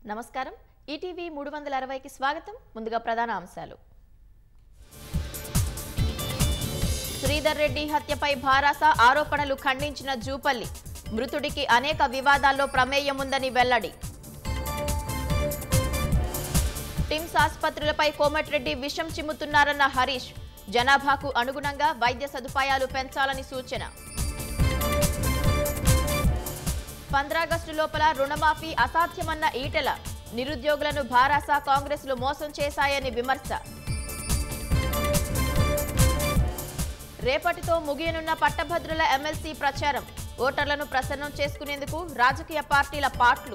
నమస్కారం ఈటీవీ 360కి స్వాగతం ముందుగా ప్రధాన అంశాలు శ్రీధర్ రెడ్డి హత్యపై భారాస ఆరోపణలు ఖండించిన జూపల్లి మృతుడికి అనేక వివాదాల్లో ప్రమేయం ఉందని వెల్లడి టిమ్స్ ఆసుపత్రులపై కోమటిరెడ్డి విషం చిమ్ముతున్నారన్న హరీష్ జనాభాకు అనుగుణంగా వైద్య సదుపాయాలు పెంచాలని సూచన 15 ఆగస్టు లోపల రుణమాఫీ అసాధ్యమన్న ఈటెల నిరుద్యోగులను భారాస కాంగ్రెస్లు మోసం చేశాయని విమర్శ రేపటితో ముగియనున్న పట్టభద్రుల ఎమ్మెల్సీ ప్రచారం ఓటర్లను ప్రసన్నం చేసుకునేందుకు రాజకీయ పార్టీల పాట్లు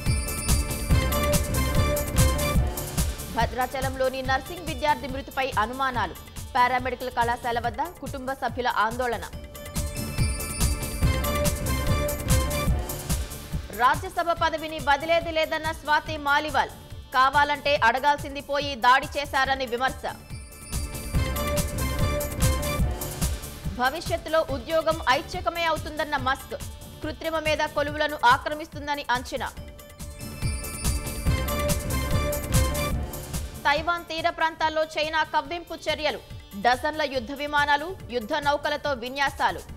భద్రాచలంలోని నర్సింగ్ విద్యార్థి మృతిపై అనుమానాలు పారామెడికల్ కళాశాల వద్ద కుటుంబ సభ్యుల ఆందోళన రాజ్యసభ పదవిని బదిలేది లేదన్న స్వాతి మాలివాల్ కావాలంటే అడగాల్సింది పోయి దాడి చేశారని విమర్శ భవిష్యత్తులో ఉద్యోగం ఐచ్ఛికమే అవుతుందన్న మస్క్ కృత్రిమ మీద కొలువులను ఆక్రమిస్తుందని అంచనా తైవాన్ తీర ప్రాంతాల్లో చైనా కవ్వింపు చర్యలు డజన్ల యుద్ధ విమానాలు యుద్ధ నౌకలతో విన్యాసాలు